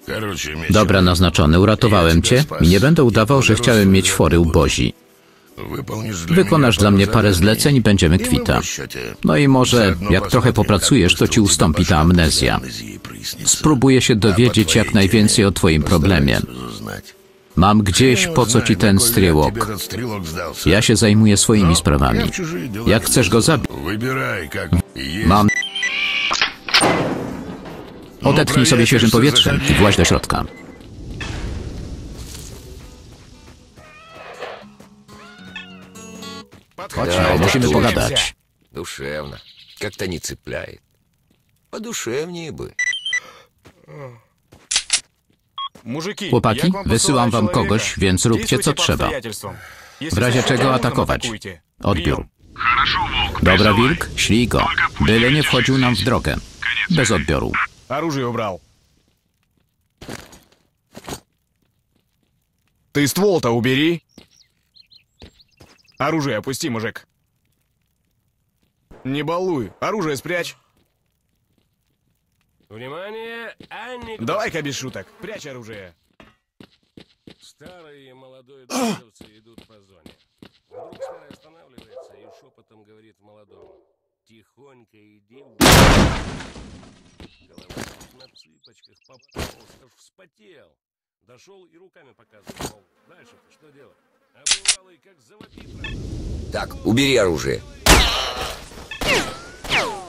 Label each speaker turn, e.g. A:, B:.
A: Dobra, naznaczony, uratowałem cię i nie będę udawał, że chciałem mieć fory ubozi. Wykonasz dla mnie parę zleceń i będziemy kwita. No i może, jak trochę popracujesz, to ci ustąpi ta amnezja. Spróbuję się dowiedzieć jak najwięcej o twoim problemie. Mam gdzieś, po co ci ten strzałok. Ja się zajmuję swoimi sprawami. Jak chcesz go zabić? Mam... Odetchnij sobie świeżym powietrzem i właź do środka. Chodź, no, musimy pogadać.
B: Душевно. Как-то не цепляет. Подушевнее бы.
A: Chłopaki, wysyłam wam kogoś, więc róbcie co trzeba. W razie czego atakować. Odbiór. Dobra, Wilk, ślij go. Byle nie wchodził nam w drogę. Bez odbioru.
C: Оружие убрал. Ты ствол-то убери. Оружие опусти, мужик. Не балуй. Оружие спрячь.
D: Внимание, Анник!
C: Давай-ка без шуток. Прячь оружие.
D: Старый и молодой друживцы идут по зоне. Вдруг старый останавливается и шепотом говорит молодому. Тихонько иди в... Голова на цыпочках пополз, аж вспотел. Дошел и руками показывал, мол, дальше-то что делать? А бывало и как завопит.
B: Так, убери оружие.